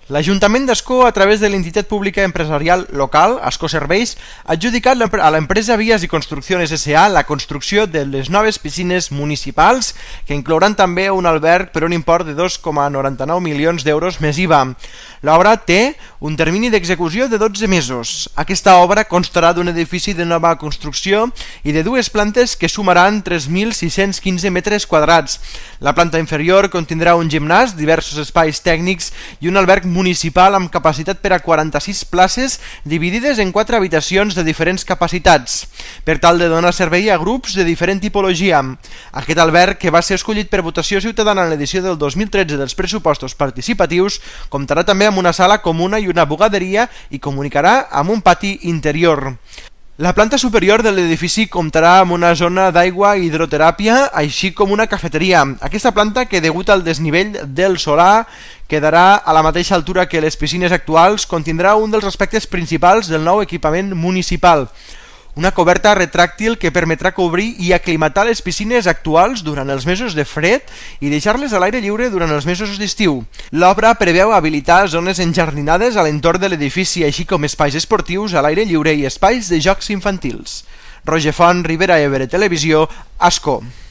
L'Ajuntament d'Ascó, a través de l'entitat pública empresarial local, Ascó Serveis, ha adjudicat a l'empresa Vías i Construcciones S.A. la construcció de les noves piscines municipals, que inclouran també un alberg per un import de 2,99 milions d'euros més IVA. L'obra té un termini d'execució de 12 mesos. Aquesta obra constarà d'un edifici de nova construcció i de dues plantes que sumaran 3.615 metres quadrats. La planta inferior contindrà un gimnàs, diversos espais tècnics i un alberg municipal amb capacitat per a 46 places dividides en 4 habitacions de diferents capacitats, per tal de donar servei a grups de diferent tipologia. Aquest alberg, que va ser escollit per votació ciutadana en l'edició del 2013 dels pressupostos participatius, comptarà també amb una sala comuna i una bugaderia i comunicarà amb un pati interior. La planta superior de l'edifici comptarà amb una zona d'aigua i hidroteràpia, així com una cafeteria. Aquesta planta, que degut al desnivell del solar quedarà a la mateixa altura que les piscines actuals, contindrà un dels aspectes principals del nou equipament municipal: una coberta retràctil que permetrà cobrir i aclimatar les piscines actuals durant els mesos de fred i deixar-les a l'aire lliure durant els mesos d'estiu. L'obra preveu habilitar zones enjardinades a l'entorn de l'edifici, així com espais esportius a l'aire lliure i espais de jocs infantils. Roger Font, Ribera Ebre Televisió, Ascó.